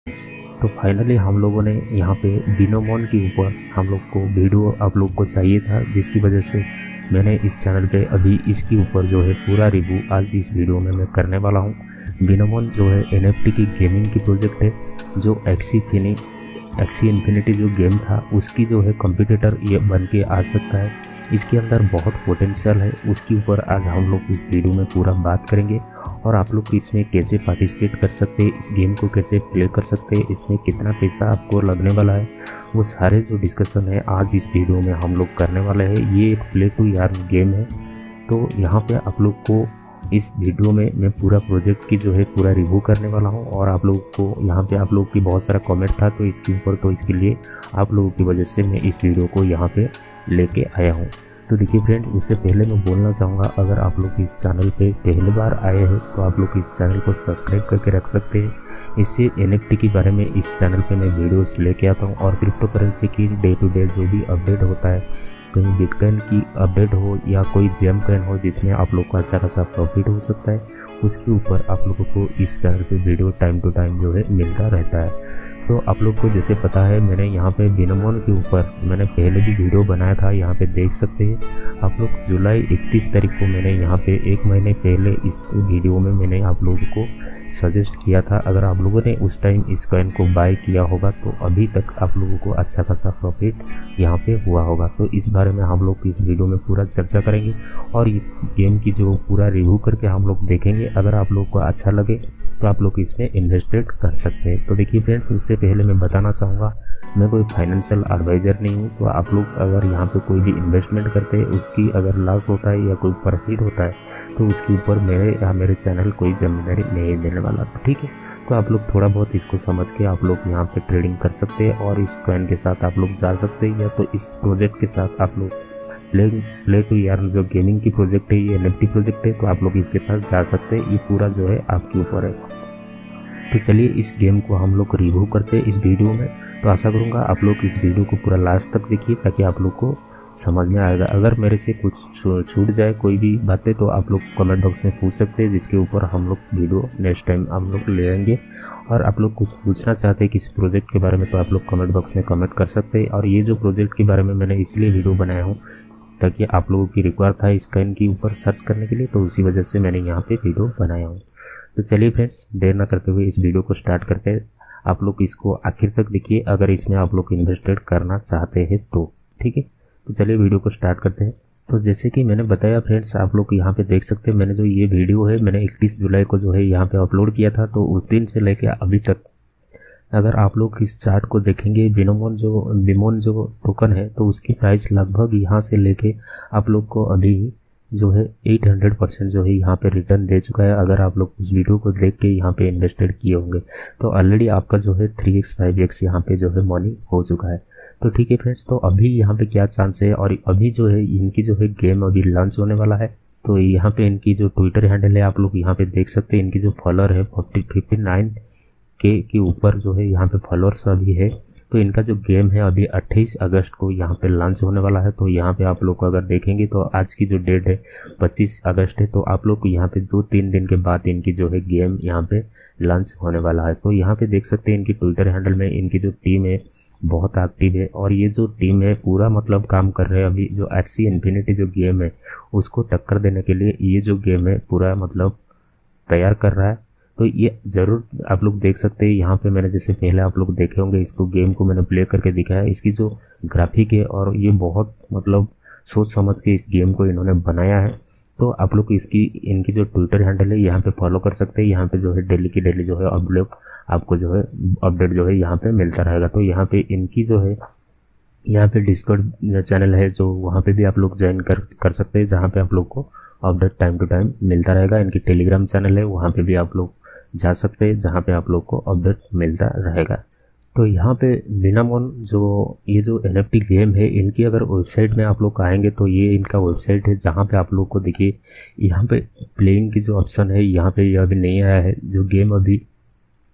तो फाइनली हम लोगों ने यहाँ पे बिनोमोन के ऊपर हम लोग को वीडियो आप लोग को चाहिए था, जिसकी वजह से मैंने इस चैनल पे अभी इसके ऊपर जो है पूरा रिव्यू आज इस वीडियो में मैं करने वाला हूँ। बिनोमोन जो है NFT की गेमिंग की प्रोजेक्ट है, जो एक्सी इन्फिनिटी जो गेम था उसकी जो है कॉम्पिटिटर ये बन के आ सकता है। इसके अंदर बहुत पोटेंशियल है, उसके ऊपर आज हम लोग इस वीडियो में पूरा बात करेंगे और आप लोग इसमें कैसे पार्टिसिपेट कर सकते हैं, इस गेम को कैसे प्ले कर सकते हैं, इसमें कितना पैसा आपको लगने वाला है, वो सारे जो डिस्कशन है आज इस वीडियो में हम लोग करने वाले हैं। ये एक प्ले टू अर्न गेम है। तो यहाँ पे आप लोग को इस वीडियो में मैं पूरा प्रोजेक्ट की जो है पूरा रिव्यू करने वाला हूँ और आप लोग को यहाँ पे आप लोग की बहुत सारा कमेंट था तो इसके ऊपर, तो इसके लिए आप लोगों की वजह से मैं इस वीडियो को यहाँ पे लेके आया हूँ। तो देखिए फ्रेंड, उससे पहले मैं बोलना चाहूँगा, अगर आप लोग इस चैनल पे पहली बार आए हैं तो आप लोग इस चैनल को सब्सक्राइब करके रख सकते हैं। इससे NFT के बारे में इस चैनल पे मैं वीडियोस लेके आता हूँ और क्रिप्टो करेंसी की डे टू डे जो भी अपडेट होता है, कहीं बिटकॉइन की अपडेट हो या कोई जेम कॉइन हो जिसमें आप लोग को अच्छा खासा प्रॉफिट हो सकता है, उसके ऊपर आप लोगों को इस चैनल पे वीडियो टाइम टू टाइम जो है मिलता रहता है। तो आप लोग को जैसे पता है, मैंने यहाँ पे बिनोमोन के ऊपर मैंने पहले भी वीडियो बनाया था, यहाँ पे देख सकते हैं आप लोग। जुलाई 31 तारीख को मैंने यहाँ पे एक महीने पहले इस वीडियो में मैंने आप लोगों को सजेस्ट किया था। अगर आप लोगों ने उस टाइम इस कॉइन को बाय किया होगा तो अभी तक आप लोगों को अच्छा खासा प्रॉफिट यहाँ पे हुआ होगा। तो इस बारे में हम लोग इस वीडियो में पूरा चर्चा करेंगे और इस गेम की जो पूरा रिव्यू करके हम लोग देखेंगे। अगर आप लोग को अच्छा लगे तो आप लोग इसमें इन्वेस्टेड कर सकते हैं। तो देखिए फ्रेंड्स, उससे पहले मैं बताना चाहूँगा, मैं कोई फाइनेंशियल एडवाइज़र नहीं हूँ। तो आप लोग अगर यहाँ पे कोई भी इन्वेस्टमेंट करते हैं, उसकी अगर लॉस होता है या कोई प्रॉफिट होता है तो उसके ऊपर मेरे चैनल कोई जिम्मेदारी नहीं देने वाला। तो ठीक है, तो आप लोग थोड़ा बहुत इसको समझ के आप लोग यहाँ पे ट्रेडिंग कर सकते हैं और इस कॉइन के साथ आप लोग जा सकते हैं, या तो इस प्रोजेक्ट के साथ आप लोग प्ले टू अर्न जो गेमिंग की प्रोजेक्ट है, ये NFT प्रोजेक्ट है, तो आप लोग इसके साथ जा सकते हैं। ये पूरा जो है आपके ऊपर है। तो चलिए इस गेम को हम लोग रिव्यू करते हैं इस वीडियो में। तो आशा करूँगा आप लोग इस वीडियो को पूरा लास्ट तक देखिए ताकि आप लोग को समझ में आएगा। अगर मेरे से कुछ छूट जाए कोई भी बातें तो आप लोग कमेंट बॉक्स में पूछ सकते हैं, जिसके ऊपर हम लोग वीडियो नेक्स्ट टाइम हम लोग ले आएंगे। और आप लोग कुछ पूछना चाहते हैं किसी प्रोजेक्ट के बारे में तो आप लोग कमेंट बॉक्स में कमेंट कर सकते हैं। और ये जो प्रोजेक्ट के बारे में मैंने इसलिए वीडियो बनाया हूँ ताकि आप लोगों की रिक्वायर था इस कॉइन के ऊपर सर्च करने के लिए, तो उसी वजह से मैंने यहाँ पे वीडियो बनाया हूँ। तो चलिए फ्रेंड्स, देर ना करते हुए इस वीडियो को स्टार्ट करते हैं। आप लोग इसको आखिर तक देखिए अगर इसमें आप लोग इन्वेस्टेड करना चाहते हैं तो। ठीक है, तो चलिए वीडियो को स्टार्ट करते हैं। तो जैसे कि मैंने बताया फ्रेंड्स, आप लोग यहाँ पे देख सकते हैं, मैंने जो ये वीडियो है मैंने 31 जुलाई को जो है यहाँ पे अपलोड किया था। तो उस दिन से लेके अभी तक अगर आप लोग इस चार्ट को देखेंगे, बिनोमोन जो टोकन है तो उसकी प्राइस लगभग यहाँ से लेके आप लोग को अभी जो है 800% जो है यहाँ पे रिटर्न दे चुका है। अगर आप लोग उस वीडियो को देख के यहाँ पे इन्वेस्टेड किए होंगे तो ऑलरेडी आपका जो है 3x 5x यहाँ पे जो है मनी हो चुका है। तो ठीक है फ्रेंड्स, तो अभी यहाँ पे क्या चांस है, और अभी जो है इनकी जो है गेम अभी लॉन्च होने वाला है। तो यहाँ पे इनकी जो ट्विटर हैंडल है आप लोग यहाँ पे देख सकते हैं। इनकी जो फॉलोअर है 59K के ऊपर जो है यहाँ पे फॉलोअर्स अभी है। तो इनका जो गेम है अभी 28 अगस्त को यहाँ पे लॉन्च होने वाला है। तो यहाँ पे आप लोग को अगर देखेंगे तो आज की जो डेट है 25 अगस्त है। तो आप लोग को यहाँ पे 2-3 दिन के बाद इनकी जो है गेम यहाँ पे लॉन्च होने वाला है। तो यहाँ पे देख सकते हैं इनकी ट्विटर हैंडल में इनकी जो टीम है बहुत एक्टिव है और ये जो टीम है पूरा मतलब काम कर रहे हैं। अभी जो एक्सी इन्फिनिटी जो गेम है उसको टक्कर देने के लिए ये जो गेम है पूरा मतलब तैयार कर रहा है। तो ये ज़रूर आप लोग देख सकते हैं। यहाँ पे मैंने जैसे पहले आप लोग देखे होंगे, इसको गेम को मैंने प्ले करके दिखाया। इसकी जो ग्राफिक है और ये बहुत मतलब सोच समझ के इस गेम को इन्होंने बनाया है। तो आप लोग इनकी जो ट्विटर हैंडल है यहाँ पे फॉलो कर सकते हैं। यहाँ पे जो है डेली की डेली जो है आपको जो है अपडेट जो है यहाँ पे मिलता रहेगा। तो यहाँ पे इनकी जो है यहाँ पे डिस्कॉर्ड चैनल है जो वहाँ पे भी आप लोग ज्वाइन कर सकते हैं, जहाँ पे आप लोग को अपडेट टाइम टू टाइम मिलता रहेगा। इनकी टेलीग्राम चैनल है, वहाँ पे भी आप लोग जा सकते हैं, जहाँ पे आप लोग को अपडेट मिलता रहेगा। तो यहाँ पे बिनोमोन ये जो NFT गेम है, इनकी अगर वेबसाइट में आप लोग आएंगे तो ये इनका वेबसाइट है, जहाँ पे आप लोग को देखिए यहाँ पे प्लेइंग की जो ऑप्शन है यहाँ पे ये अभी नहीं आया है। जो गेम अभी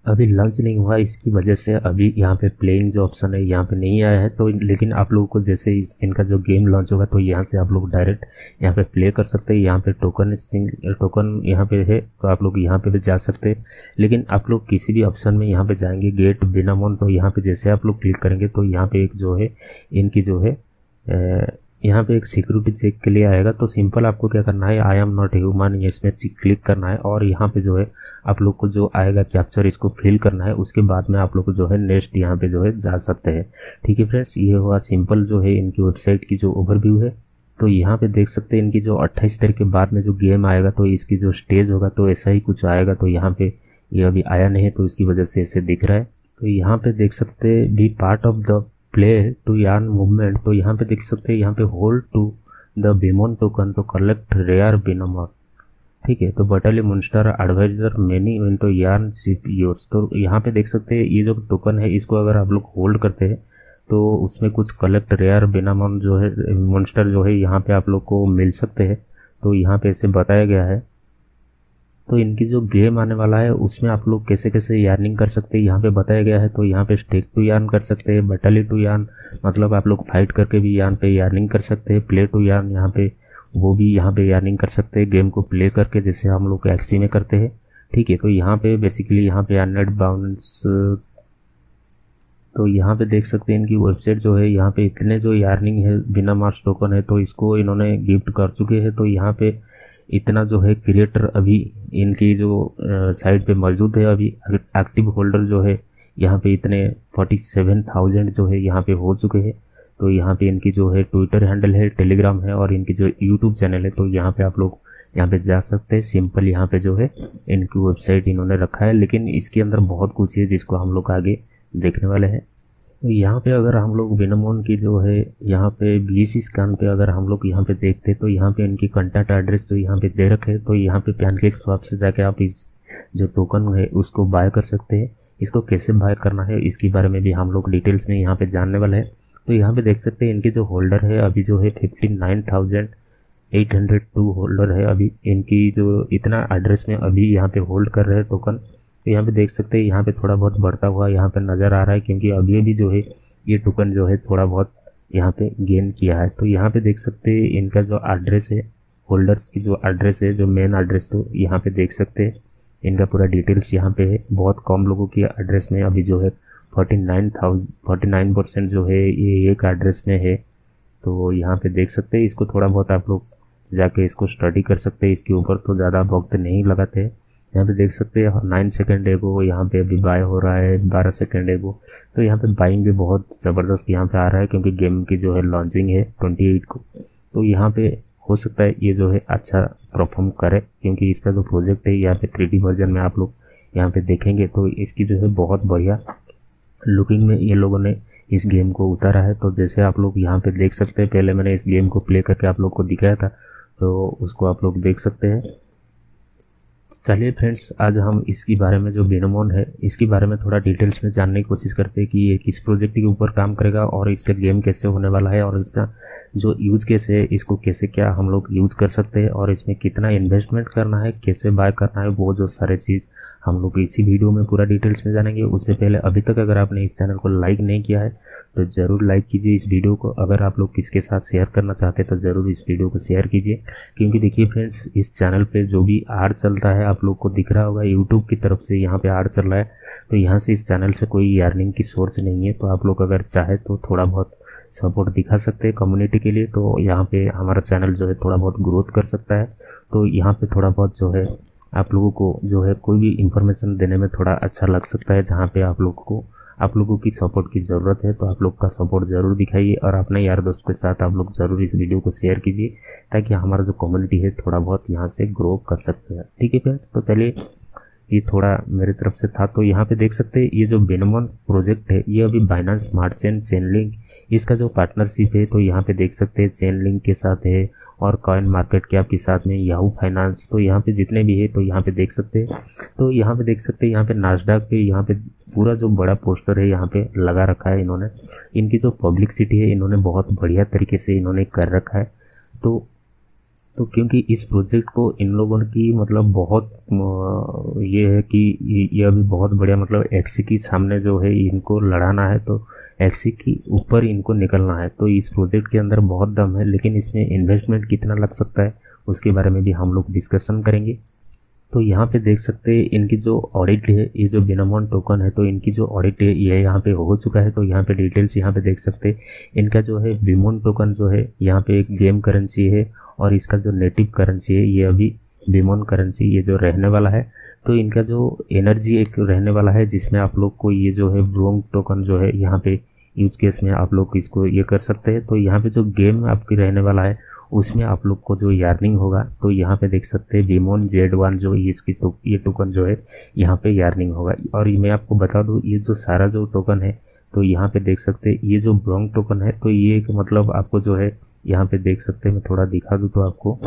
अभी लॉन्च नहीं हुआ, इसकी वजह से अभी यहाँ पे प्लेइंग जो ऑप्शन है यहाँ पे नहीं आया है। तो लेकिन आप लोगों को जैसे इनका जो गेम लॉन्च होगा तो यहाँ से आप लोग डायरेक्ट यहाँ पे प्ले कर सकते हैं। यहाँ पे टोकन यहाँ पे है, तो आप लोग यहाँ पे भी जा सकते हैं। लेकिन आप लोग किसी भी ऑप्शन में यहाँ पे जाएंगे गेट बिनामोन, तो यहाँ पे जैसे आप लोग क्लिक करेंगे तो यहाँ पे एक जो है इनकी जो है यहाँ पे एक सिक्योरिटी चेक के लिए आएगा। तो सिंपल आपको क्या करना है, आई एम नॉट ह्यूमन, इसमें क्लिक करना है और यहाँ पे जो है आप लोग को जो आएगा कैप्चर इसको फिल करना है। उसके बाद में आप लोग को जो है नेक्स्ट यहाँ पे जो है जा सकते हैं। ठीक है फ्रेंड्स, ये हुआ सिंपल जो है इनकी वेबसाइट की जो ओवरव्यू है। तो यहाँ पे देख सकते हैं इनकी जो 28 तारीख के बाद में जो गेम आएगा तो इसकी जो स्टेज होगा तो ऐसा ही कुछ आएगा। तो यहाँ पे ये अभी आया नहीं है तो इसकी वजह से ऐसे दिख रहा है। तो यहाँ पे देख सकते हैं be part of the play to earn movement, तो यहाँ पे देख सकते हैं यहाँ पे hold to the Binemon token to collect rare Binemon. ठीक है, तो battle monster advisor many event to earn ship yours. तो यहाँ पे देख सकते हैं ये जो टोकन है इसको अगर आप लोग होल्ड करते हैं तो उसमें कुछ कलेक्ट रेयर बिनामॉन जो है मॉन्स्टर जो है यहाँ पे आप लोग को मिल सकते हैं। तो यहाँ पे ऐसे बताया गया है। तो इनकी जो गेम आने वाला है उसमें आप लोग कैसे कैसे यार्निंग कर सकते हैं यहाँ पे बताया गया है। तो यहाँ पे स्टेक टू यार्न कर सकते हैं, बैटली टू यार्न मतलब आप लोग फाइट करके भी यहाँ पे यार्निंग कर सकते हैं, प्ले टू यार्न यहाँ पे वो भी यहाँ पे यार्निंग कर सकते हैं गेम को प्ले करके जैसे हम लोग एक्सी में करते हैं। ठीक है, तो यहाँ पे बेसिकली यहाँ पे अर्नेड बाउंस, तो यहाँ पे देख सकते हैं इनकी वेबसाइट जो है यहाँ पे इतने जो यार्निंग है बिना मार्क्स टोकन है तो इसको इन्होंने गिफ्ट कर चुके हैं। तो यहाँ पे इतना जो है क्रिएटर अभी इनकी जो साइट पे मौजूद है, अभी एक्टिव होल्डर जो है यहाँ पे इतने 47,000 जो है यहाँ पे हो चुके हैं। तो यहाँ पे इनकी जो है ट्विटर हैंडल है, टेलीग्राम है और इनकी जो यूट्यूब चैनल है। तो यहाँ पे आप लोग यहाँ पे जा सकते हैं। सिंपल यहाँ पे जो है इनकी वेबसाइट इन्होंने रखा है, लेकिन इसके अंदर बहुत कुछ है जिसको हम लोग आगे देखने वाले हैं। तो यहाँ पे अगर हम लोग बिनमोन की जो है यहाँ पे BC स्कैन पे अगर हम लोग यहाँ पे देखते तो यहाँ पे इनकी कॉन्टैक्ट एड्रेस जो यहाँ पे दे रखे। तो यहाँ पे पैनकेक स्वैप से जाके आप इस जो टोकन है उसको बाय कर सकते हैं। इसको कैसे बाय करना है इसके बारे में भी हम लोग डिटेल्स में यहाँ पे जानने वाले हैं। तो यहाँ पे देख सकते हैं इनकी जो होल्डर है अभी जो है 59,802 होल्डर है अभी इनकी जो इतना एड्रेस में अभी यहाँ पे होल्ड कर रहे हैं टोकन। तो यहाँ पे देख सकते हैं यहाँ पे थोड़ा बहुत बढ़ता हुआ यहाँ पे नज़र आ रहा है क्योंकि अभी भी जो है ये टोकन जो है थोड़ा बहुत यहाँ पे गेन किया है। तो यहाँ पे देख सकते हैं इनका जो एड्रेस है, होल्डर्स की जो एड्रेस है, जो मेन एड्रेस, तो यहाँ पे देख सकते हैं इनका पूरा डिटेल्स यहाँ पे है। बहुत कम लोगों की एड्रेस में अभी जो है 49% जो है ये एक एड्रेस में है। तो यहाँ पे देख सकते हैं इसको थोड़ा बहुत आप लोग जाके इसको स्टडी कर सकते हैं, इसके ऊपर तो ज़्यादा वक्त नहीं लगाते हैं। यहाँ पे देख सकते हैं 9 सेकेंड एगो यहाँ पे अभी बाय हो रहा है, 12 सेकेंड एगो। तो यहाँ पे बाइंग भी बहुत ज़बरदस्त यहाँ पे आ रहा है क्योंकि गेम की जो है लॉन्चिंग है 28 को। तो यहाँ पे हो सकता है ये जो है अच्छा परफॉर्म करे क्योंकि इसका जो प्रोजेक्ट है यहाँ पे 3D वर्जन में आप लोग यहाँ पे देखेंगे तो इसकी जो है बहुत बढ़िया लुकिंग में ये लोगों ने इस गेम को उतारा है। तो जैसे आप लोग यहाँ पे देख सकते हैं, पहले मैंने इस गेम को प्ले करके आप लोग को दिखाया था तो उसको आप लोग देख सकते हैं। चलिए फ्रेंड्स, आज हम इसके बारे में जो बिनमोन है इसके बारे में थोड़ा डिटेल्स में जानने की कोशिश करते हैं कि ये किस प्रोजेक्ट के ऊपर काम करेगा और इसका गेम कैसे होने वाला है और इसका जो यूज केस है इसको कैसे क्या हम लोग यूज कर सकते हैं और इसमें कितना इन्वेस्टमेंट करना है, कैसे बाय करना है, वो जो सारे चीज़ हम लोग इसी वीडियो में पूरा डिटेल्स में जानेंगे। उससे पहले अभी तक अगर आपने इस चैनल को लाइक नहीं किया है तो ज़रूर लाइक कीजिए इस वीडियो को। अगर आप लोग किसके साथ शेयर करना चाहते हैं तो ज़रूर इस वीडियो को शेयर कीजिए क्योंकि देखिए फ्रेंड्स, इस चैनल पे जो भी आर्ट चलता है आप लोग को दिख रहा होगा, यूट्यूब की तरफ से यहाँ पे आर्ट चल रहा है। तो यहाँ से इस चैनल से कोई अर्निंग की सोर्स नहीं है। तो आप लोग अगर चाहे तो थोड़ा बहुत सपोर्ट दिखा सकते हैं कम्युनिटी के लिए। तो यहाँ पे हमारा चैनल जो है थोड़ा बहुत ग्रोथ कर सकता है। तो यहाँ पे थोड़ा बहुत जो है आप लोगों को जो है कोई भी इंफॉर्मेशन देने में थोड़ा अच्छा लग सकता है जहाँ पे आप लोगों की सपोर्ट की ज़रूरत है। तो आप लोग का सपोर्ट ज़रूर दिखाइए और अपने यार दोस्त के साथ आप लोग ज़रूर इस वीडियो को शेयर कीजिए ताकि हमारा जो कम्युनिटी है थोड़ा बहुत यहाँ से ग्रो कर सकते हैं। ठीक है फ्रेंड्स, तो चलिए ये थोड़ा मेरे तरफ से था। तो यहाँ पे देख सकते हैं ये जो बिनमोन प्रोजेक्ट है ये अभी बाइनेंस स्मार्ट चेन, चेनलिंक इसका जो पार्टनरशिप है तो यहाँ पे देख सकते हैं चेनलिंक के साथ है और कॉइन मार्केट कैप के साथ में याहू फाइनेंस। तो यहाँ पे जितने भी है तो यहाँ पे देख सकते हैं। तो यहाँ पे देख सकते हैं यहाँ पे नास्डैक पे यहाँ पे पूरा जो बड़ा पोस्टर है यहाँ पे लगा रखा है इन्होंने। इनकी जो पब्लिसिटी है इन्होंने बहुत बढ़िया तरीके से इन्होंने कर रखा है। तो तो क्योंकि इस प्रोजेक्ट को इन लोगों की मतलब बहुत ये है कि ये अभी बहुत बढ़िया मतलब एक्सी के सामने जो है इनको लड़ाना है, तो एक्सी के ऊपर इनको निकलना है। तो इस प्रोजेक्ट के अंदर बहुत दम है, लेकिन इसमें इन्वेस्टमेंट कितना लग सकता है उसके बारे में भी हम लोग डिस्कशन करेंगे। तो यहाँ पे देख सकते हैं इनकी जो ऑडिट है, ये जो बिनोमोन टोकन है, तो इनकी जो ऑडिट है ये यहाँ पे हो चुका है। तो यहाँ पे डिटेल्स यहाँ पे देख सकते हैं। इनका जो है बिमोन टोकन जो है यहाँ पे एक गेम करेंसी है, और इसका जो नेटिव करेंसी है ये अभी बिमोन करेंसी ये जो रहने वाला है। तो इनका जो एनर्जी एक रहने वाला है, जिसमें आप लोग को ये जो है ब्रोंग टोकन जो है यहाँ पे यूज केस में आप लोग इसको ये कर सकते हैं। तो यहाँ पे जो गेम आपकी रहने वाला है उसमें आप लोग को जो यार्निंग होगा, तो यहाँ पे देख सकते हैं बिमोन Z1 जो इसकी ये टोकन जो है यहाँ पे यार्निंग होगा। और मैं आपको बता दूँ ये जो सारा जो टोकन है, तो यहाँ पे देख सकते हैं ये जो ब्रोंग टोकन है, तो ये मतलब आपको जो है यहाँ पे देख सकते हैं, मैं थोड़ा दिखा दूँ तो आपको,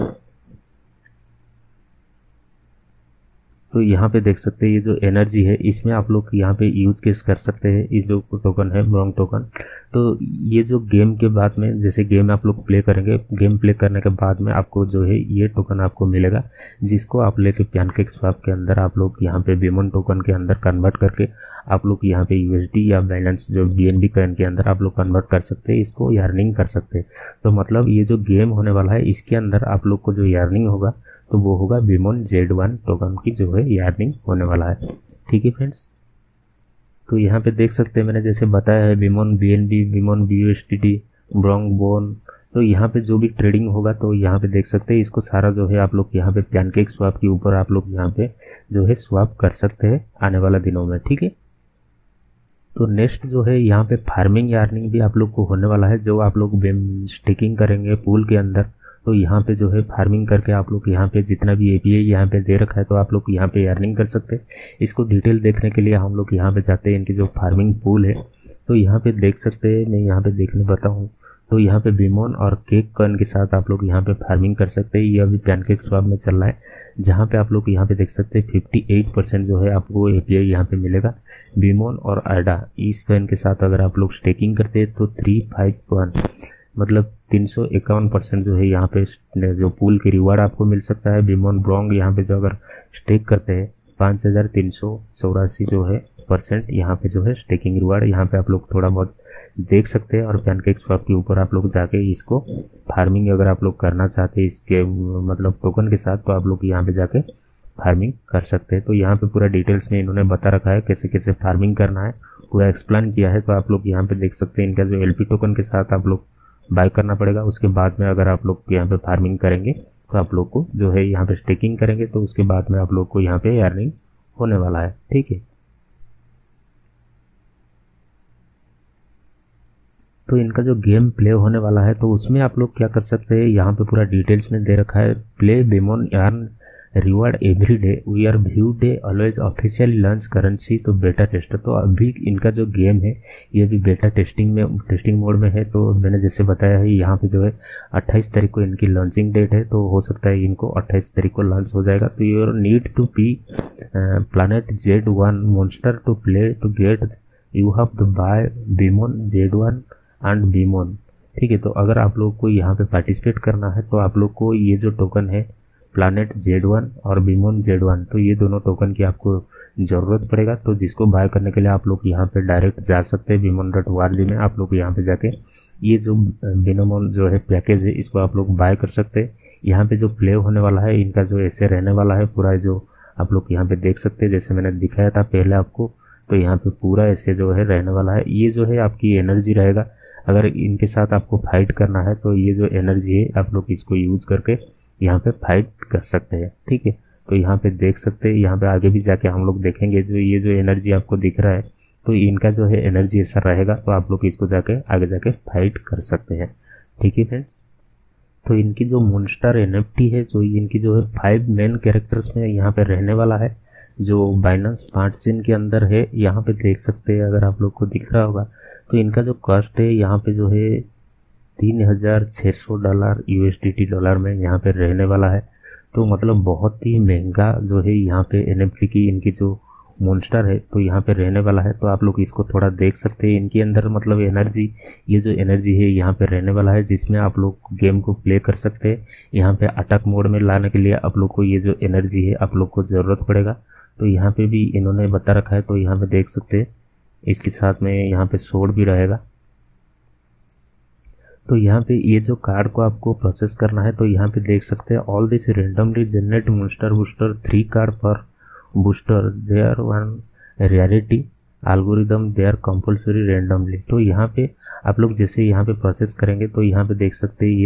तो यहाँ पे देख सकते हैं ये जो एनर्जी है इसमें आप लोग यहाँ पे यूज केस कर सकते हैं। इस जो टोकन है ब्रोंग टोकन, तो ये जो गेम के बाद में जैसे गेम आप लोग प्ले करेंगे, गेम प्ले करने के बाद में आपको जो है ये टोकन आपको मिलेगा, जिसको आप लेके पैनकेक स्वैप के अंदर आप लोग यहाँ पे बिमोन टोकन के अंदर कन्वर्ट करके आप लोग यहाँ पे USD या बैलेंस जो BNB कॉइन के अंदर आप लोग कन्वर्ट कर सकते हैं, इसको यार्निंग कर सकते हैं। तो मतलब ये जो गेम होने वाला है इसके अंदर आप लोग को जो यार्निंग होगा तो वो होगा बिमोन Z1 टोकन की जो है यार्निंग होने वाला है। ठीक है फ्रेंड्स, तो यहाँ पे देख सकते हैं मैंने जैसे बताया है बिमोन BNB, बिमोन BUSDT, ब्रोंग बोन, तो यहाँ पे जो भी ट्रेडिंग होगा तो यहाँ पे देख सकते हैं इसको सारा जो है आप लोग यहाँ पे पैनकेक स्वैप के ऊपर आप लोग यहाँ पे जो है स्वैप कर सकते हैं आने वाला दिनों में। ठीक है, तो नेक्स्ट जो है यहाँ पे फार्मिंग यार्निंग भी आप लोग को होने वाला है। जो आप लोग स्टेकिंग करेंगे पूल के अंदर, तो यहाँ पे जो है फार्मिंग करके आप लोग यहाँ पे जितना भी API यहाँ पे दे रखा है तो आप लोग यहाँ पे अर्निंग कर सकते हैं। इसको डिटेल देखने के लिए हम लोग यहाँ पे जाते हैं, इनकी जो फार्मिंग पूल है तो यहाँ पे देख सकते हैं, मैं यहाँ पे देखने पाता हूँ। तो यहाँ पे बिमोन और केक कॉइन के साथ आप लोग यहाँ पे फार्मिंग कर सकते हैं। ये अभी पैनकेक स्वैप में चल रहा है, जहाँ पे आप लोग यहाँ पे देख सकते हैं 58% जो है आपको API यहाँ पे मिलेगा। बिमोन और ADA इस कॉइन के साथ अगर आप लोग स्टेकिंग करते हैं तो 351 मतलब 351% जो है यहाँ पे जो पूल के रिवार्ड आपको मिल सकता है। बिमोन ब्रोंग यहाँ पे जो अगर स्टेक करते हैं 5384 जो है % यहाँ पे जो है स्टेकिंग रिवार्ड यहाँ पे आप लोग थोड़ा बहुत देख सकते हैं। और पैनकेक स्वैप के ऊपर आप लोग जाके इसको फार्मिंग अगर आप लोग करना चाहते हैं इसके मतलब टोकन के साथ, तो आप लोग यहाँ पे जाके फार्मिंग कर सकते हैं। तो यहाँ पे पूरा डिटेल्स में इन्होंने बता रखा है कैसे कैसे फार्मिंग करना है, पूरा एक्सप्लेन किया है। तो आप लोग यहाँ पे देख सकते हैं इनका जो LP टोकन के साथ आप लोग बाय करना पड़ेगा। उसके बाद में अगर आप लोग यहाँ पे फार्मिंग करेंगे तो आप लोग को जो है यहाँ पे स्टेकिंग करेंगे तो उसके बाद में आप लोग को यहाँ पे अर्निंग होने वाला है। ठीक है, तो इनका जो गेम प्ले होने वाला है तो उसमें आप लोग क्या कर सकते हैं, यहाँ पे पूरा डिटेल्स में दे रखा है। Play Binemon earn reward every day, we are view day always officially launch currency तो बेटा टेस्टर। तो अभी इनका जो गेम है ये भी बेटा टेस्टिंग मोड में है। तो मैंने जैसे बताया है यहाँ पे जो है 28 तारीख को इनकी लॉन्चिंग डेट है, तो हो सकता है इनको 28 तारीख को लॉन्च हो जाएगा। तो your need to be planet Z1 monster to play to get, you have to buy Binemon Z1 and Binemon. ठीक है, तो अगर आप लोग को यहाँ पे पार्टिसिपेट करना है तो आप लोग को ये जो टोकन है प्लानट Z1 और बिमोन Z1, तो ये दोनों टोकन की आपको ज़रूरत पड़ेगा। तो जिसको बाय करने के लिए आप लोग यहाँ पे डायरेक्ट जा सकते हैं बिमोन.org में। आप लोग यहाँ पे जाके ये जो बिनोमोन जो है पैकेज है इसको आप लोग बाय कर सकते हैं। यहाँ पे जो प्ले होने वाला है इनका जो ऐसे रहने वाला है पूरा, जो आप लोग यहाँ पे देख सकते हैं जैसे मैंने दिखाया था पहले आपको, तो यहाँ पे पूरा ऐसे जो है रहने वाला है। ये जो है आपकी एनर्जी रहेगा, अगर इनके साथ आपको फाइट करना है तो ये जो एनर्जी है आप लोग इसको यूज करके यहाँ पे फाइट कर सकते हैं। ठीक है, तो यहाँ पे देख सकते हैं, यहाँ पे आगे भी जाके हम लोग देखेंगे जो ये जो एनर्जी आपको दिख रहा है तो इनका जो है एनर्जी ऐसा रहेगा, तो आप लोग इसको जाके आगे जाके फाइट कर सकते हैं। ठीक है फ्रेंड्स, तो इनकी जो मॉन्स्टर NFT है, जो इनकी जो है 5 मेन कैरेक्टर्स में यहाँ पे रहने वाला है, जो बाइनेंस स्मार्ट चेन के अंदर है। यहाँ पे देख सकते हैं, अगर आप लोग को दिख रहा होगा तो इनका जो कॉस्ट है यहाँ पे जो है $3600 USDT डॉलर में यहाँ पे रहने वाला है। तो मतलब बहुत ही महंगा जो है यहाँ पे NFT की इनकी जो मॉन्स्टर है तो यहाँ पे रहने वाला है। तो आप लोग इसको थोड़ा देख सकते हैं, इनके अंदर मतलब एनर्जी, ये जो एनर्जी है यहाँ पे रहने वाला है, जिसमें आप लोग गेम को प्ले कर सकते हैं। यहाँ पे अटैक मोड में लाने के लिए आप लोग को ये जो एनर्जी है आप लोग को ज़रूरत पड़ेगा। तो यहाँ पे भी इन्होंने बता रखा है, तो यहाँ पे देख सकते हैं। इसके साथ में यहाँ पे सोड भी रहेगा। तो यहाँ पे ये जो कार्ड को आपको प्रोसेस करना है, तो यहाँ पे देख सकते हैं all this randomly generate monster booster 3 card per booster they are one reality algorithm they are compulsory randomly. तो यहाँ पे आप लोग जैसे यहाँ पे प्रोसेस करेंगे तो यहाँ पे देख सकते हैं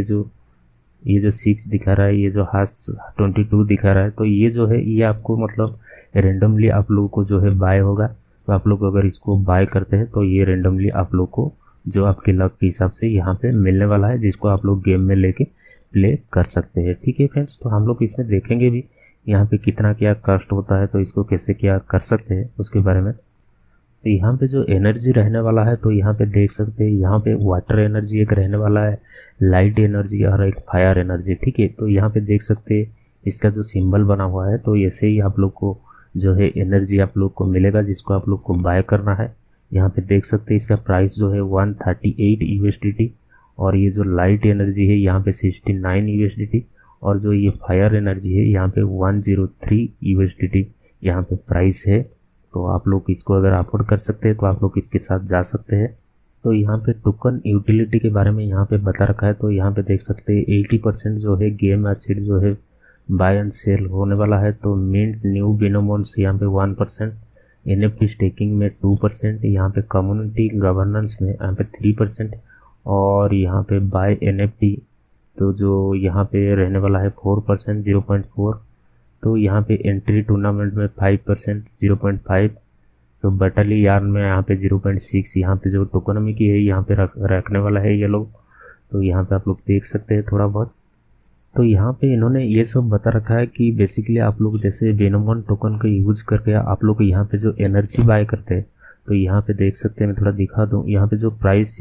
ये जो 6 दिखा रहा है, ये जो हास 22 दिखा रहा है, तो ये जो है ये आपको मतलब रेंडमली आप लोगों को जो है बाय होगा। तो आप लोग अगर इसको बाय करते हैं तो ये रेंडमली आप लोग को जो आपके लक के हिसाब से यहाँ पे मिलने वाला है, जिसको आप लोग गेम में लेके प्ले कर सकते हैं। ठीक है फ्रेंड्स, तो हम लोग इसमें देखेंगे भी यहाँ पे कितना क्या कॉस्ट होता है, तो इसको कैसे क्या कर सकते हैं उसके बारे में। तो यहाँ पे जो एनर्जी रहने वाला है, तो यहाँ पे देख सकते हैं यहाँ पे वाटर एनर्जी एक रहने वाला है, लाइट एनर्जी और एक फायर एनर्जी। ठीक है, तो यहाँ पे देख सकते हैं इसका जो सिंबल बना हुआ है, तो ऐसे ही आप लोग को जो है एनर्जी आप लोग को मिलेगा, जिसको आप लोग को बाय करना है। यहाँ पे देख सकते हैं इसका प्राइस जो है 138 USDT, और ये जो लाइट एनर्जी है यहाँ पे 69 USDT, और जो ये फायर एनर्जी है यहाँ पे 103 USDT यहाँ पे प्राइस है। तो आप लोग इसको अगर अफोर्ड कर सकते हैं तो आप लोग इसके साथ जा सकते हैं। तो यहाँ पे टोकन यूटिलिटी के बारे में यहाँ पे बता रखा है, तो यहाँ पे देख सकते हैं 80% जो है गेम एसिड जो है बाय एंड सेल होने वाला है। तो मिंट न्यू बिनोमोन्स यहाँ पे 1%, NFT स्टेकिंग में 2%, यहाँ पे कम्युनिटी गवर्नेंस में यहाँ पे 3%, और यहाँ पे बाय NFT तो जो यहाँ पे रहने वाला है 4% 0.4। तो यहाँ पे एंट्री टूर्नामेंट में 5% 0.5। तो बैटली यार्न में यहाँ पे 0.6। यहाँ पे जो टोकनमी की है यहाँ पे रखने वाला है ये लोग। तो यहाँ पे आप लोग देख सकते हैं थोड़ा बहुत। तो यहाँ पे इन्होंने ये सब बता रखा है कि बेसिकली आप लोग जैसे वेनोमॉन टोकन का यूज करके आप लोग यहाँ पे जो एनर्जी बाय करते हैं, तो यहाँ पे देख सकते हैं, मैं थोड़ा दिखा दूँ। यहाँ पे जो प्राइस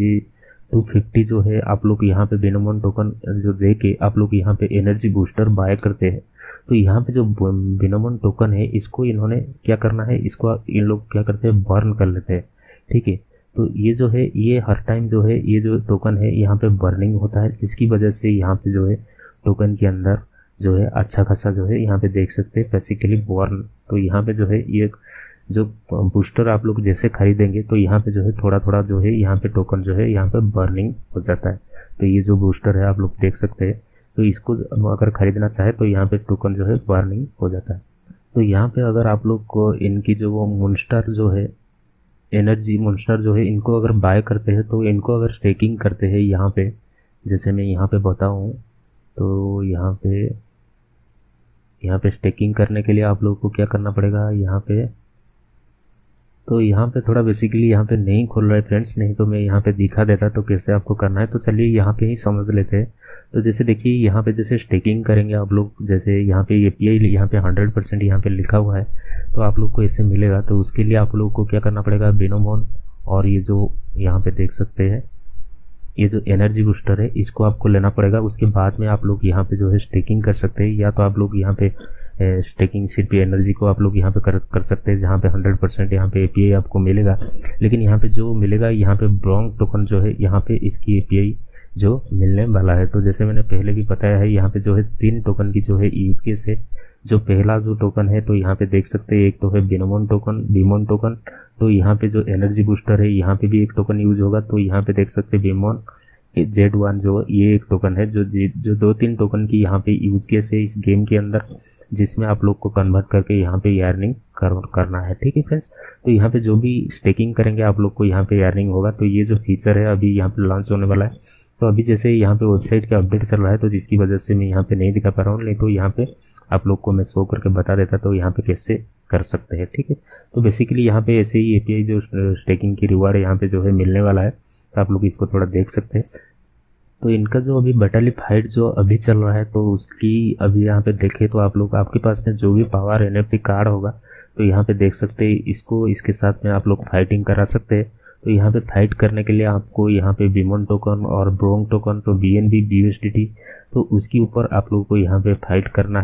250 जो है आप लोग यहाँ पे वेनोमॉन टोकन जो दे के आप लोग यहाँ पे एनर्जी बूस्टर बाय करते हैं। तो यहाँ पे जो वेनोमॉन टोकन है इसको इन्होंने क्या करना है, इसको इन लोग क्या करते हैं, बर्न कर लेते हैं। ठीक है, तो ये जो है ये हर टाइम जो है ये जो टोकन है यहाँ पे बर्निंग होता है, जिसकी वजह से यहाँ पे जो है टोकन के अंदर जो है अच्छा खासा जो है यहाँ पे देख सकते हैं बेसिकली बर्न। तो यहाँ पे जो है ये जो बूस्टर आप लोग जैसे खरीदेंगे तो यहाँ पे जो है थोड़ा थोड़ा जो है यहाँ पे टोकन जो है यहाँ पे बर्निंग हो जाता है। तो ये जो बूस्टर है आप लोग देख सकते हैं, तो इसको अगर खरीदना चाहे तो यहाँ पे टोकन जो है बर्निंग हो जाता है। तो यहाँ पे अगर आप लोग को इनकी जो वो मॉन्स्टर जो है एनर्जी मॉन्स्टर जो है इनको अगर बाय करते हैं, तो इनको अगर स्टेकिंग करते हैं यहाँ पे, जैसे मैं यहाँ पे बताऊँ तो यहाँ पे स्टेकिंग करने के लिए आप लोग को क्या करना पड़ेगा यहाँ पे। तो यहाँ पे थोड़ा बेसिकली यहाँ पे नहीं खुल रहा है फ्रेंड्स, नहीं तो मैं यहाँ पे दिखा देता तो कैसे आपको करना है। तो चलिए यहाँ पे ही समझ लेते हैं। तो जैसे देखिए यहाँ पे जैसे स्टेकिंग करेंगे आप लोग, जैसे यहाँ पे API यहाँ पे 100% यहाँ पे लिखा हुआ है, तो आप लोग को ऐसे मिलेगा। तो उसके लिए आप लोग को क्या करना पड़ेगा, वेनोमॉन और ये जो यहाँ पे देख सकते हैं ये जो एनर्जी बूस्टर है इसको आपको लेना पड़ेगा। उसके बाद में आप लोग यहाँ पे जो है स्टेकिंग कर सकते हैं, या तो आप लोग यहाँ पे स्टेकिंग सिर्फ एनर्जी को आप लोग यहाँ पे कर सकते हैं, जहाँ पे 100% यहाँ पे API आपको मिलेगा। लेकिन यहाँ पे जो मिलेगा यहाँ पे ब्रोंग टोकन जो है यहाँ पे इसकी API जो मिलने वाला है। तो जैसे मैंने पहले भी बताया है, यहाँ पे जो है 3 टोकन की जो है यूज केस है। जो पहला जो टोकन है तो यहाँ पे देख सकते हैं, एक तो है वेनोमॉन टोकन, बीमॉन टोकन। तो यहाँ पे जो एनर्जी बूस्टर है यहाँ पे भी एक टोकन यूज होगा। तो यहाँ पे देख सकते हैं वेमॉन Z1 जो ये एक टोकन है, जो 2-3 टोकन की यहाँ पे यूज केस है इस गेम के अंदर, जिसमें आप लोग को कन्वर्ट करके यहाँ पे अर्निंग करना है। ठीक है फ्रेंड्स, तो यहाँ पे जो भी स्टेकिंग करेंगे आप लोग को यहाँ पे अर्निंग होगा। तो ये जो फीचर है अभी यहाँ पे लॉन्च होने वाला है। तो अभी जैसे यहाँ पे वेबसाइट का अपडेट चल रहा है, तो जिसकी वजह से मैं यहाँ पे नहीं दिखा पा रहा हूँ, नहीं तो यहाँ पे आप लोग को मैं शो करके बता देता तो यहाँ पे कैसे कर सकते हैं। ठीक है, तो बेसिकली यहाँ पे ऐसे ही API जो स्टेकिंग की रिवार्ड यहाँ पे जो है मिलने वाला है, तो आप लोग इसको थोड़ा देख सकते हैं। तो इनका जो अभी बैटली फाइट जो अभी चल रहा है, तो उसकी अभी यहाँ पे देखें तो आप लोग आपके पास में जो भी पावर NFT कार्ड होगा तो यहाँ पे देख सकते हैं, इसको इसके साथ में आप लोग फाइटिंग करा सकते हैं। तो यहाँ पे फाइट करने के लिए आपको यहाँ पे बीमॉन टोकन और ब्रोंग टोकन, तो BNB BUSDT, तो उसके ऊपर आप लोगों को यहाँ पे फाइट करना है।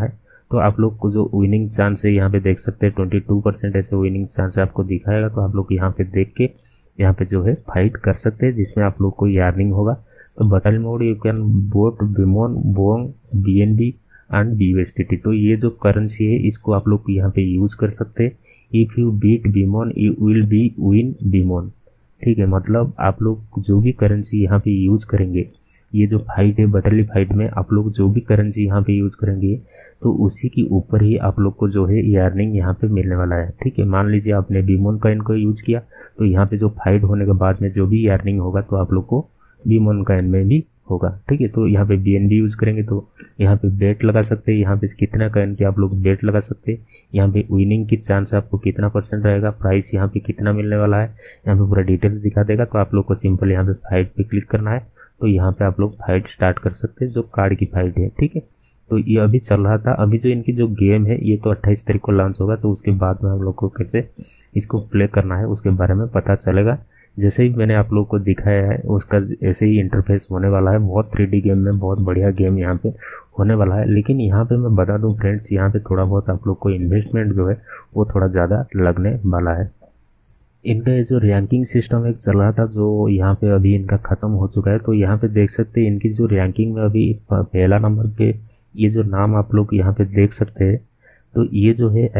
तो आप लोग को जो विनिंग चांस है यहाँ पे देख सकते हैं 22% ऐसे विनिंग चांस आपको दिखाएगा। तो आप लोग यहाँ पे देख के यहाँ पे जो है फाइट कर सकते हैं, जिसमें आप लोग को अर्निंग होगा। तो battle mode you can bot Binemon बोंग BNB एंड BUSDT। तो ये जो करेंसी है इसको आप लोग यहाँ पे यूज कर सकते हैं। If you beat Binemon you will be win Binemon. ठीक है, मतलब आप लोग जो भी करेंसी यहाँ पे यूज करेंगे, ये जो फाइट है बटरली फाइट में आप लोग जो भी करेंसी यहाँ पे यूज करेंगे तो उसी के ऊपर ही आप लोग को जो है ये अर्निंग यहाँ पे मिलने वाला है। ठीक है, मान लीजिए आपने बीमोन कॉइन को यूज किया तो यहाँ पे जो फाइट होने के बाद में जो भी अर्निंग होगा तो आप लोग को बीमोन कॉइन में भी होगा। ठीक है, तो यहाँ पे BNB यूज करेंगे तो यहाँ पे बेट लगा सकते हैं, यहाँ पे कितना कॉइन की आप लोग बेट लगा सकते हैं, यहाँ पे विनिंग की चांस आपको कितना % रहेगा, प्राइस यहाँ पे कितना मिलने वाला है, यहाँ पे पूरा डिटेल्स दिखा देगा। तो आप लोग को सिंपल यहाँ पे फाइट पे क्लिक करना है, तो यहाँ पे आप लोग फाइट स्टार्ट कर सकते हैं, जो कार्ड की फाइट है। ठीक है, तो ये अभी चल रहा था। अभी जो इनकी जो गेम है ये तो 28 तारीख को लॉन्च होगा, तो उसके बाद में हम लोग को कैसे इसको प्ले करना है उसके बारे में पता चलेगा। जैसे ही मैंने आप लोग को दिखाया है उसका ऐसे ही इंटरफेस होने वाला है। बहुत 3D गेम में बहुत बढ़िया गेम यहाँ पे होने वाला है। लेकिन यहाँ पे मैं बता दूं फ्रेंड्स, यहाँ पे थोड़ा बहुत आप लोग को इन्वेस्टमेंट जो है वो थोड़ा ज़्यादा लगने वाला है। इनका ये जो रैंकिंग सिस्टम एक चल रहा था जो यहाँ पे अभी इनका ख़त्म हो चुका है। तो यहाँ पे देख सकते हैं इनकी जो रैंकिंग में अभी पहला नंबर पे ये जो नाम आप लोग यहाँ पे देख सकते हैं, तो ये जो है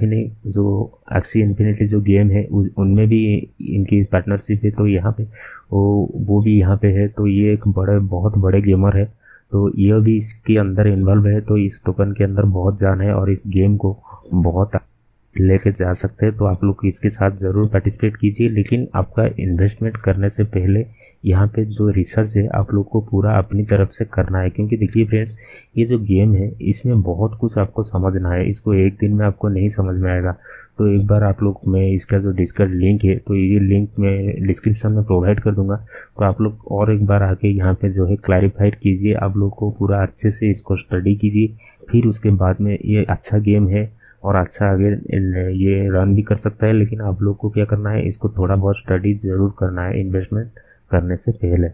एक्सी इन्फिनिटी जो गेम है उनमें भी इनकी पार्टनरशिप है। तो यहाँ पे वो भी यहाँ पे है। तो ये एक बहुत बड़े गेमर है, तो ये भी इसके अंदर इन्वॉल्व है। तो इस टोकन के अंदर बहुत जान है और इस गेम को बहुत लेके जा सकते हैं। तो आप लोग इसके साथ ज़रूर पार्टिसिपेट कीजिए, लेकिन आपका इन्वेस्टमेंट करने से पहले यहाँ पे जो रिसर्च है आप लोग को पूरा अपनी तरफ से करना है। क्योंकि देखिए फ्रेंड्स, ये जो गेम है इसमें बहुत कुछ आपको समझना है, इसको एक दिन में आपको नहीं समझ में आएगा। तो एक बार आप लोग, मैं इसका जो डिस्कस लिंक है तो ये लिंक मैं डिस्क्रिप्शन में प्रोवाइड कर दूंगा। तो आप लोग और एक बार आके यहाँ पे जो है क्लैरिफाइड कीजिए, आप लोग को पूरा अच्छे से इसको स्टडी कीजिए। फिर उसके बाद में ये अच्छा गेम है और अच्छा आगे ये रन भी कर सकता है। लेकिन आप लोग को क्या करना है, इसको थोड़ा बहुत स्टडी ज़रूर करना है इन्वेस्टमेंट करने से पहले।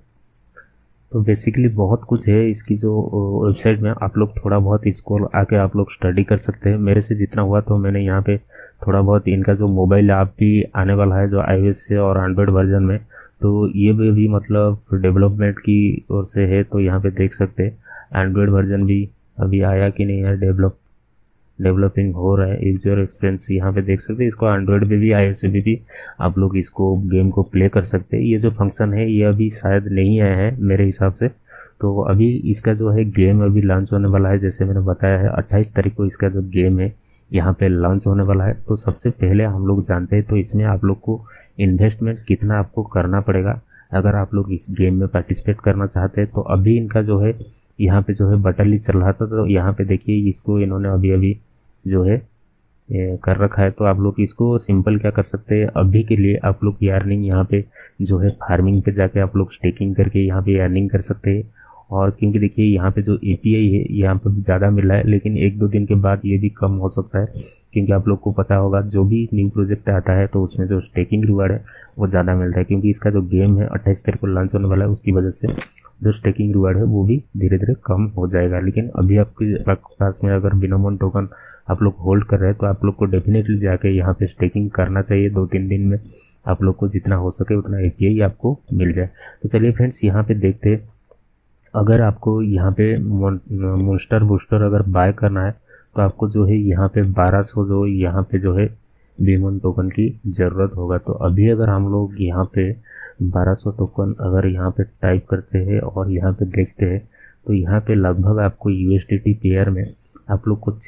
तो बेसिकली बहुत कुछ है इसकी जो वेबसाइट में, आप लोग थोड़ा बहुत इसको आके आप लोग स्टडी कर सकते हैं। मेरे से जितना हुआ तो मैंने यहाँ पे थोड़ा बहुत इनका जो मोबाइल ऐप भी आने वाला है जो iOS से और एंड्रॉयड वर्जन में, तो ये भी मतलब डेवलपमेंट की ओर से है। तो यहाँ पे देख सकते हैं एंड्रॉयड वर्जन भी अभी आया कि नहीं है, डेवलपिंग हो रहा है। यूजर एक्सपीरियंस यहाँ पे देख सकते हैं, इसको एंड्रॉयड पे भी iOS पे भी आप लोग इसको गेम को प्ले कर सकते हैं। ये जो फंक्शन है ये अभी शायद नहीं आया है मेरे हिसाब से। तो अभी इसका जो है गेम अभी लॉन्च होने वाला है, जैसे मैंने बताया है 28 तारीख को इसका जो गेम है यहाँ पे लॉन्च होने वाला है। तो सबसे पहले हम लोग जानते हैं, तो इसमें आप लोग को इन्वेस्टमेंट कितना आपको करना पड़ेगा अगर आप लोग इस गेम में पार्टिसिपेट करना चाहते हैं। तो अभी इनका जो है यहाँ पे जो है बटरली चल रहा था, तो यहाँ पे देखिए इसको इन्होंने अभी जो है कर रखा है। तो आप लोग इसको सिंपल क्या कर सकते हैं, अभी के लिए आप लोग अर्निंग यहाँ पे जो है फार्मिंग पे जाके आप लोग स्टेकिंग करके यहाँ पे अर्निंग कर सकते हैं। और क्योंकि देखिए यहाँ पे जो API है यहाँ पे ज़्यादा मिल रहा है, लेकिन 1-2 दिन के बाद ये भी कम हो सकता है। क्योंकि आप लोग को पता होगा जो भी न्यू प्रोजेक्ट आता है तो उसमें जो स्टेकिंग रिवार्ड है वो ज़्यादा मिलता है। क्योंकि इसका जो गेम है 28 तारीख को लॉन्च होने वाला है, उसकी वजह से जो स्टेकिंग रिवार्ड है वो भी धीरे धीरे कम हो जाएगा। लेकिन अभी आपके पास में अगर बिनोमोन टोकन आप लोग होल्ड कर रहे हैं तो आप लोग को डेफिनेटली जाके यहाँ पे स्टेकिंग करना चाहिए। 2-3 दिन में आप लोग को जितना हो सके उतना API आपको मिल जाए। तो चलिए फ्रेंड्स, यहाँ पे देखते हैं, अगर आपको यहाँ पे मॉन्स्टर बूस्टर अगर बाय करना है तो आपको जो है यहाँ पे 1200 जो यहाँ पे जो है बीमोन टोकन की ज़रूरत होगा। तो अभी अगर हम लोग यहाँ पे 1200 टोकन अगर यहाँ पे टाइप करते हैं और यहाँ पे देखते हैं, तो यहाँ पे लगभग आपको USDT पेयर में आप लोग को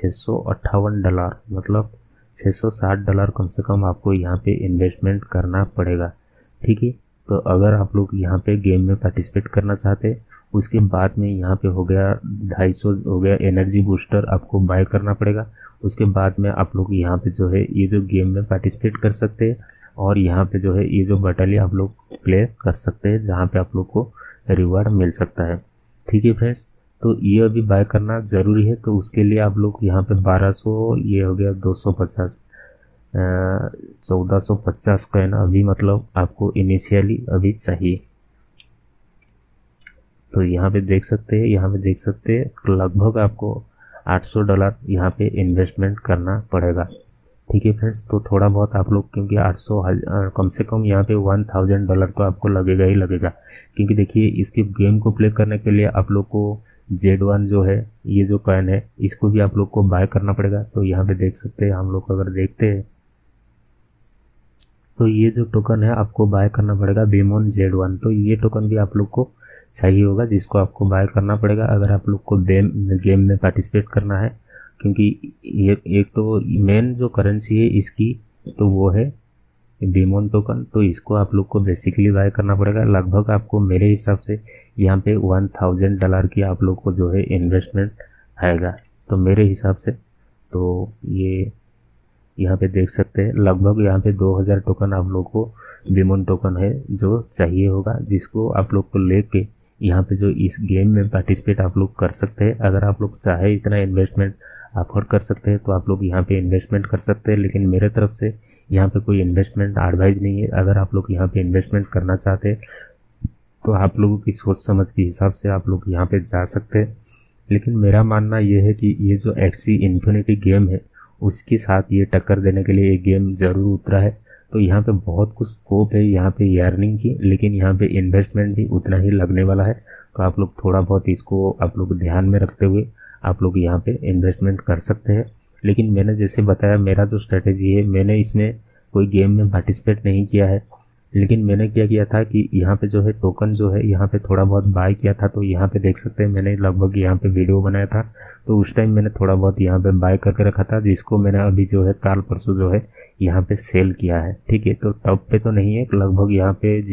$658 मतलब $660 कम से कम आपको यहाँ पे इन्वेस्टमेंट करना पड़ेगा। ठीक है, तो अगर आप लोग यहाँ पे गेम में पार्टिसिपेट करना चाहते हैं, उसके बाद में यहाँ पे हो गया 250 हो गया एनर्जी बूस्टर आपको बाय करना पड़ेगा। उसके बाद में आप लोग यहाँ पे जो है ये जो गेम में पार्टिसिपेट कर सकते हैं और यहाँ पे जो है ये जो बटली आप लोग प्ले कर सकते हैं, जहाँ पे आप लोग को रिवार्ड मिल सकता है। ठीक है फ्रेंड्स, तो ये अभी बाय करना ज़रूरी है। तो उसके लिए आप लोग यहाँ पे 1200 ये हो गया 250 1450 कॉइन अभी मतलब आपको इनिशियली अभी चाहिए। तो यहाँ पे देख सकते हैं, लगभग आपको $800 यहाँ पे इन्वेस्टमेंट करना पड़ेगा। ठीक है फ्रेंड्स, तो थोड़ा बहुत आप लोग, क्योंकि 800 कम से कम यहाँ पे $1000 तो आपको लगेगा ही लगेगा, क्योंकि देखिए इसके गेम को प्ले करने के लिए आप लोग को Z1 जो है, ये जो कॉइन है, इसको भी आप लोग को बाय करना पड़ेगा। तो यहाँ पे देख सकते हैं, हम लोग अगर देखते हैं तो ये जो टोकन है आपको बाय करना पड़ेगा, बीमोन Z1। तो ये टोकन भी आप लोग को चाहिए होगा, जिसको आपको बाय करना पड़ेगा अगर आप लोग को गेम में पार्टिसिपेट करना है, क्योंकि ये एक तो मेन जो करेंसी है इसकी, तो वो है बीमोन टोकन। तो इसको आप लोग को बेसिकली बाय करना पड़ेगा। लगभग आपको मेरे हिसाब से यहाँ पे $1000 की आप लोग को जो है इन्वेस्टमेंट आएगा। तो मेरे हिसाब से तो ये यहाँ पे देख सकते हैं, लगभग यहाँ पे 2000 टोकन आप लोग को बीमोन टोकन है जो चाहिए होगा, जिसको आप लोग को लेके यहाँ पे जो इस गेम में पार्टिसिपेट आप लोग कर सकते हैं। अगर आप लोग चाहे इतना इन्वेस्टमेंट अफोर्ड कर सकते हैं तो आप लोग यहाँ पे इन्वेस्टमेंट कर सकते हैं, लेकिन मेरे तरफ से यहाँ पे कोई इन्वेस्टमेंट एडवाइज नहीं है। अगर आप लोग यहाँ पे इन्वेस्टमेंट करना चाहते हैं तो आप लोगों की सोच समझ के हिसाब से आप लोग यहाँ पे जा सकते हैं, लेकिन मेरा मानना ये है कि ये जो एक्सी इन्फिनिटी गेम है उसके साथ ये टक्कर देने के लिए ये गेम ज़रूर उतरा है। तो यहाँ पे बहुत कुछ स्कोप है यहाँ पे अर्निंग की, लेकिन यहाँ पे इन्वेस्टमेंट भी उतना ही लगने वाला है। तो आप लोग थोड़ा बहुत इसको आप लोग ध्यान में रखते हुए आप लोग यहाँ पे इन्वेस्टमेंट कर सकते हैं। लेकिन मैंने जैसे बताया, मेरा जो स्ट्रेटेजी है, मैंने इसमें कोई गेम में पार्टिसिपेट नहीं किया है, लेकिन मैंने क्या किया था कि यहाँ पे जो है टोकन जो है यहाँ पे थोड़ा बहुत बाय किया था। तो यहाँ पे देख सकते हैं, मैंने लगभग यहाँ पे वीडियो बनाया था, तो उस टाइम मैंने थोड़ा बहुत यहाँ पे बाय करके रखा था, जिसको मैंने अभी जो है कल परसों जो है यहाँ पे सेल किया है। ठीक है, तो टॉप पे तो नहीं है, लगभग यहाँ पे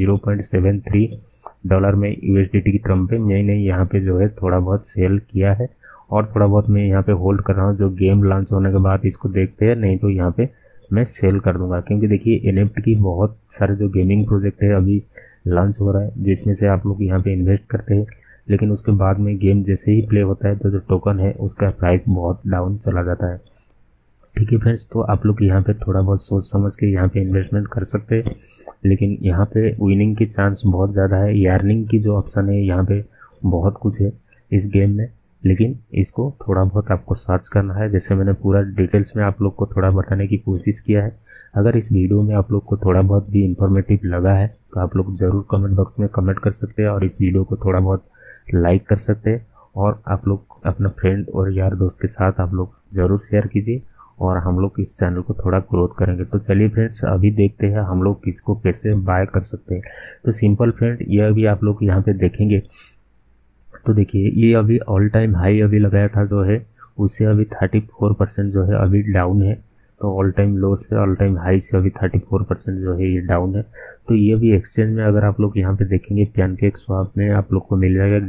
$0.73 में USDT की टर्म पे मैंने यहाँ पे जो है थोड़ा बहुत सेल किया है, और थोड़ा बहुत मैं यहाँ पे होल्ड कर रहा हूँ। जो गेम लॉन्च होने के बाद इसको देखते हैं, नहीं तो यहाँ पे मैं सेल कर दूंगा, क्योंकि देखिए NFT की बहुत सारे जो गेमिंग प्रोजेक्ट है अभी लॉन्च हो रहा है, जिसमें से आप लोग यहाँ पे इन्वेस्ट करते हैं, लेकिन उसके बाद में गेम जैसे ही प्ले होता है तो जो टोकन है उसका प्राइस बहुत डाउन चला जाता है। ठीक है फ्रेंड्स, तो आप लोग यहाँ पे थोड़ा बहुत सोच समझ के यहाँ पे इन्वेस्टमेंट कर सकते हैं, लेकिन यहाँ पे विनिंग की चांस बहुत ज़्यादा है। अर्निंग की जो ऑप्शन है यहाँ पे बहुत कुछ है इस गेम में, लेकिन इसको थोड़ा बहुत आपको सर्च करना है। जैसे मैंने पूरा डिटेल्स में आप लोग को थोड़ा बताने की कोशिश किया है। अगर इस वीडियो में आप लोग को थोड़ा बहुत भी इंफॉर्मेटिव लगा है तो आप लोग ज़रूर कमेंट बॉक्स में कमेंट कर सकते हैं, और इस वीडियो को थोड़ा बहुत लाइक कर सकते हैं, और आप लोग अपना फ्रेंड और यार दोस्त के साथ आप लोग ज़रूर शेयर कीजिए, और हम लोग इस चैनल को थोड़ा ग्रोथ करेंगे। तो चलिए फ्रेंड्स, अभी देखते हैं हम लोग किसको कैसे बाय कर सकते हैं। तो सिंपल फ्रेंड, ये अभी आप लोग यहाँ पे देखेंगे तो देखिए ये अभी ऑल टाइम हाई अभी लगाया था जो है, उससे अभी 34% जो है अभी डाउन है। तो ऑल टाइम लो से ऑल टाइम हाई से अभी 34% जो है ये डाउन है। तो ये भी एक्सचेंज में अगर आप लोग यहाँ पे देखेंगे, PancakeSwap में आप लोग को मिल जाएगा,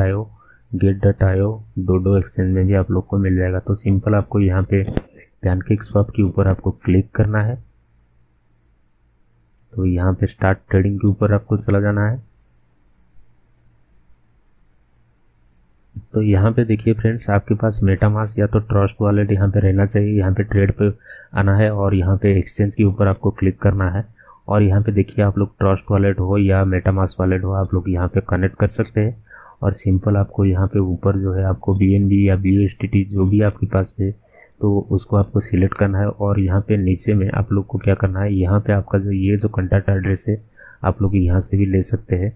Get.io डोडो एक्सचेंज में भी आप लोग को मिल जाएगा। तो सिंपल आपको यहाँ पे PancakeSwap के ऊपर आपको क्लिक करना है, तो यहाँ पे स्टार्ट ट्रेडिंग के ऊपर आपको चला जाना है। तो यहाँ पे देखिए फ्रेंड्स, आपके पास मेटामास्क या तो ट्रस्ट वॉलेट यहाँ पे रहना चाहिए। यहाँ पे ट्रेड पे आना है और यहाँ पे एक्सचेंज के ऊपर आपको क्लिक करना है, और यहाँ पे देखिए आप लोग ट्रस्ट वॉलेट हो या मेटामास्क वॉलेट हो, आप लोग यहाँ पे कनेक्ट कर सकते हैं। और सिंपल आपको यहाँ पे ऊपर जो है आपको BNB या BUSDT जो भी आपके पास है तो उसको आपको सिलेक्ट करना है, और यहाँ पे नीचे में आप लोग को क्या करना है, यहाँ पे आपका जो ये जो कॉन्टैक्ट एड्रेस है आप लोग यहाँ से भी ले सकते हैं,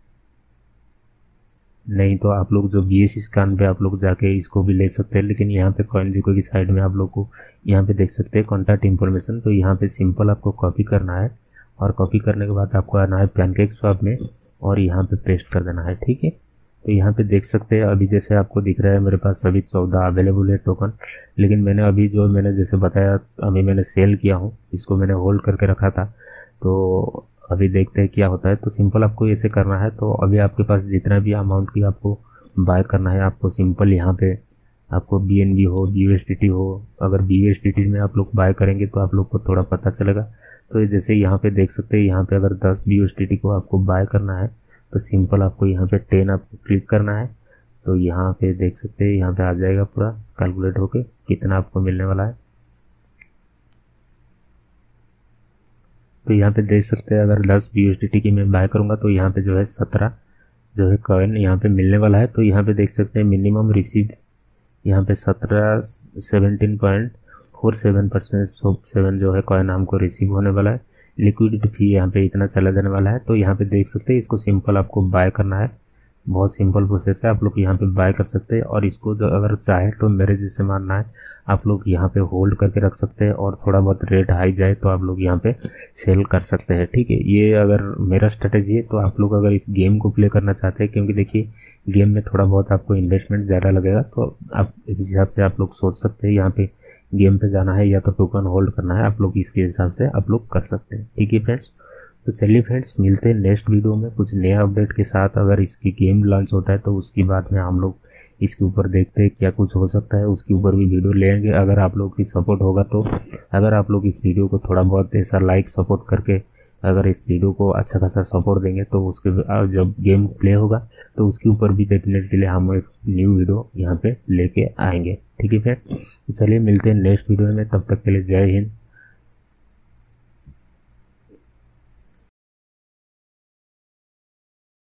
नहीं तो आप लोग जो BSC स्कैन पे आप लोग जाके इसको भी ले सकते हैं। लेकिन यहाँ पे CoinGecko की साइड में आप लोग को यहाँ पे देख सकते हैं कॉन्टैक्ट इन्फॉर्मेशन। तो यहाँ पे सिंपल आपको कॉपी करना है, और कॉपी करने के बाद आपको आना है PancakeSwap में और यहाँ पे पेस्ट कर देना है। ठीक है, तो यहाँ पे देख सकते हैं अभी जैसे आपको दिख रहा है मेरे पास अभी 14 अवेलेबल है टोकन, लेकिन मैंने अभी जो मैंने जैसे बताया अभी मैंने सेल किया हूँ, इसको मैंने होल्ड करके रखा था। तो अभी देखते हैं क्या होता है। तो सिंपल आपको ऐसे करना है। तो अभी आपके पास जितना भी अमाउंट की आपको बाय करना है, आपको सिंपल यहाँ पे आपको BNB हो BUSDT हो, अगर BUSDT में आप लोग बाय करेंगे तो आप लोग को थोड़ा पता चलेगा। तो जैसे यहाँ पे देख सकते हैं, यहाँ पे अगर 10 BUSDT को आपको बाय करना है तो सिंपल आपको यहाँ पे 10 आपको क्लिक करना है। तो यहाँ पे देख सकते हैं, यहाँ पे आ जाएगा पूरा कैलकुलेट होके कितना आपको मिलने वाला है। तो यहाँ पे देख सकते हैं अगर 10 BUSDT की मैं बाय करूँगा तो यहाँ पे जो है 17 जो है कॉइन यहाँ पे मिलने वाला है। तो यहाँ पे देख सकते हैं मिनिमम रिसीव यहाँ पे 17.47% जो है कॉइन हमको रिसीव होने वाला है। लिक्विडिटी फी यहाँ पे इतना चला जाने वाला है। तो यहाँ पे देख सकते हैं, इसको सिंपल आपको बाय करना है। बहुत सिंपल प्रोसेस है, आप लोग यहाँ पे बाय कर सकते हैं। और इसको जो अगर चाहे तो मेरे जैसे मानना है, आप लोग यहाँ पे होल्ड करके रख सकते हैं और थोड़ा बहुत रेट हाई जाए तो आप लोग यहाँ पे सेल कर सकते हैं। ठीक है, ये अगर मेरा स्ट्रेटेजी है। तो आप लोग अगर इस गेम को प्ले करना चाहते हैं, क्योंकि देखिए गेम में थोड़ा बहुत आपको इन्वेस्टमेंट ज़्यादा लगेगा, तो आप इस हिसाब से आप लोग सोच सकते हैं यहाँ पे गेम पे जाना है या तो टोकन होल्ड करना है, आप लोग इसके हिसाब से आप लोग कर सकते हैं। ठीक है फ्रेंड्स, तो चलिए फ्रेंड्स, मिलते हैं नेक्स्ट वीडियो में कुछ नया अपडेट के साथ। अगर इसकी गेम लॉन्च होता है तो उसकी बाद में हम लोग इसके ऊपर देखते हैं क्या कुछ हो सकता है, उसके ऊपर भी वीडियो लेंगे अगर आप लोग की सपोर्ट होगा तो। अगर आप लोग इस वीडियो को थोड़ा बहुत ऐसा लाइक सपोर्ट करके अगर इस वीडियो को अच्छा खासा सपोर्ट देंगे तो उसके जब गेम प्ले होगा तो उसके ऊपर भी डेफिनेटली हम एक न्यू वीडियो यहाँ पे लेके आएंगे। ठीक है फ्रेंड, चलिए मिलते हैं नेक्स्ट वीडियो में, तब तक के लिए जय हिंद।